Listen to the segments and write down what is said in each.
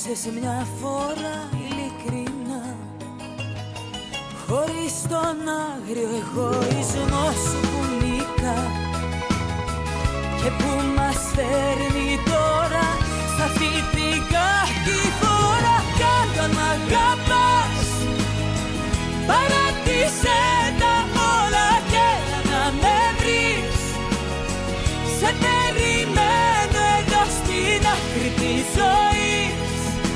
Μίλησες μια φορά ειλικρινά, χωρίς τον άγριο εγωισμό σου που νίκα και που μας φέρνει τώρα σ' αυτή την κατηφόρα. Κάτω αν μ' αγαπάς, παράτησέ τα όλα και να με βρεις. Σε περιμένω εδώ στην άκρη της ζωής.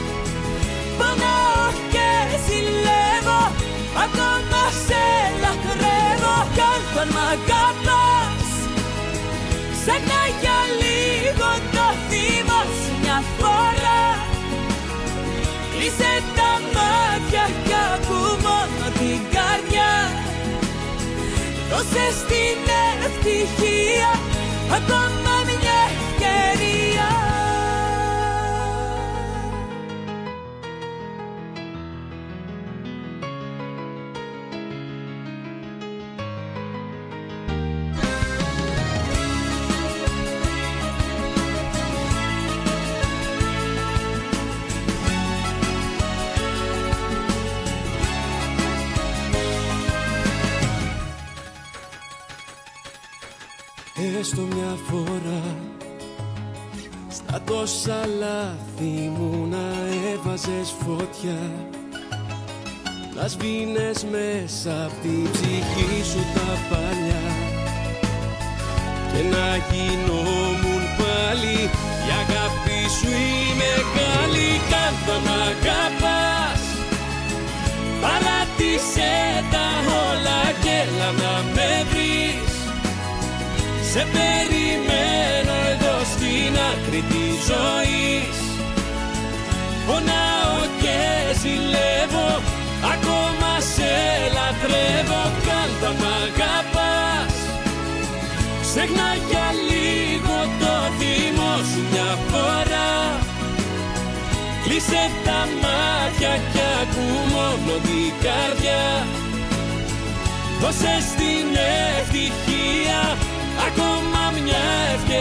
Πονάω και ζηλεύω, ακόμα σε λατρεύω. Κάτω αν μ' αγαπάς, ξέχνα για λίγο το θύμα σου μια φορά. Κλείσε τα μάτια κι ακού μόνο την καρδιά. Δώσε στην ευτυχία ακόμα μια ευκαιρία. Έστω μια φορά στα τόσα λάθη μου να έβαζες φωτιά, να σβήνες μέσα απ' την ψυχή σου τα παλιά και να γινόμουν πάλι η αγάπη σου η μεγάλη. Κάτω μ' αγαπάς, παράτησέ τα όλα και έλα να με βρεις. Σε περιμένω εδώ στην άκρη της ζωής. Πονάω και ζηλεύω, ακόμα σε λατρεύω. Κάτω μ' αγαπάς, ξέχνα για λίγο το θυμό σου μια φορά. Κλείσε τα μάτια κι ακού μόνο την καρδιά. Δώσε στην ευτυχία ακόμα μια ευκαιρία.